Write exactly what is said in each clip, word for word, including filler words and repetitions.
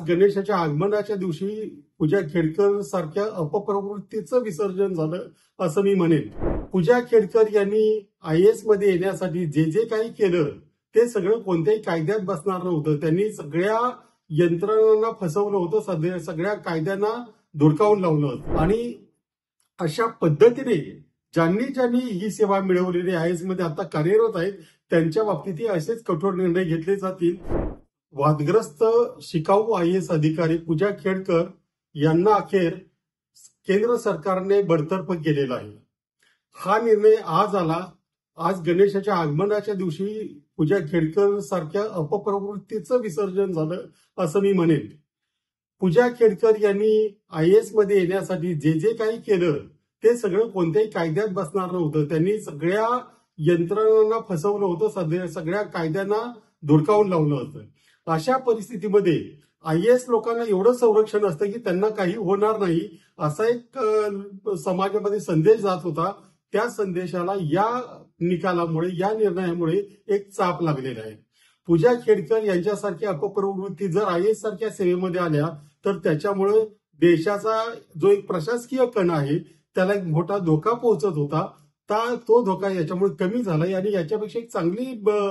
गणेशाच्या आगमनाच्या दिवशी पूजा खेडकर सारख्या अपप्रवृत्तीचं विसर्जन झालं असं मी म्हणेन. पूजा खेडकर यांनी आय एस मध्ये येण्यासाठी जे जे काही केलं ते सगळं कोणत्याही कायद्यात बसणार नव्हतं. त्यांनी सगळ्या यंत्रणांना फसवलं होतं, सगळ्या कायद्यांना धुडकावून लावलं होतं. आणि अशा पद्धतीने ज्यांनी ज्यांनी ही सेवा मिळवलेली आय एस मध्ये आता कार्यरत आहेत त्यांच्या बाबतीतही असेच कठोर निर्णय घेतले जातील. वादग्रस्त शिकाऊ आय एस अधिकारी पूजा खेडकर यांना अखेर केंद्र सरकारने बडतर्फ केलेला आहे. हा निर्णय आज आला. आज गणेशाच्या आगमनाच्या दिवशी पूजा खेडकर सारख्या अपप्रवृत्तीचं विसर्जन झालं असं मी म्हणेन. पूजा खेडकर यांनी आय एस मध्ये येण्यासाठी जे जे काही केलं ते सगळं कोणत्याही कायद्यात बसणार नव्हतं. त्यांनी सगळ्या यंत्रणांना फसवलं होतं, सगळ्या कायद्यांना धुडकावून लावलं होतं. अशा परिस्थितीमध्ये आय एस लोकांना एवढं संरक्षण असतं की त्यांना काही होणार नाही असा एक समाजामध्ये संदेश जात होता. त्या संदेशाला या निकालामुळे, या निर्णयामुळे एक चाप लागलेला आहे. पूजा खेडकर यांच्यासारख्या अपप्रवृत्ती जर आय एस सारख्या सेवेमध्ये आल्या तर त्याच्यामुळे देशाचा जो एक प्रशासकीय कण आहे त्याला एक मोठा धोका पोहोचत होता. तो धोका याच्यामुळे कमी झाला आणि याच्यापेक्षा एक चांगली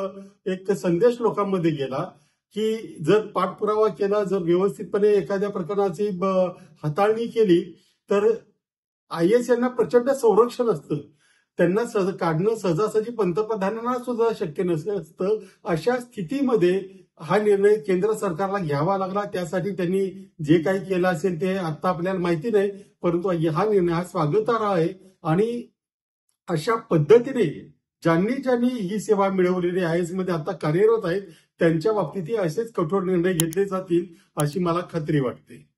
एक संदेश लोकांमध्ये गेला की जर पाठपुरावा केला, जर व्यवस्थितपणे एखाद्या प्रकरणाची हाताळणी केली तर आय एस यांना प्रचंड संरक्षण असतं. त्यांना काढणं सहजासहजी पंतप्रधानांना सुद्धा शक्य नसतं. अशा स्थितीमध्ये हा निर्णय केंद्र सरकारला घ्यावा लागला. त्यासाठी त्यांनी जे काही केलं असेल ते आता आपल्याला माहिती नाही, परंतु हा निर्णय हा स्वागतार्ह आहे. आणि अशा पद्धतीने ज्यांनी ज्यांनी ही सेवा मिळवलेली आय एस मध्ये आता कार्यरत आहेत त्यांच्या बाबतीतही असेच कठोर निर्णय घेतले जातील अशी मला खात्री वाटते.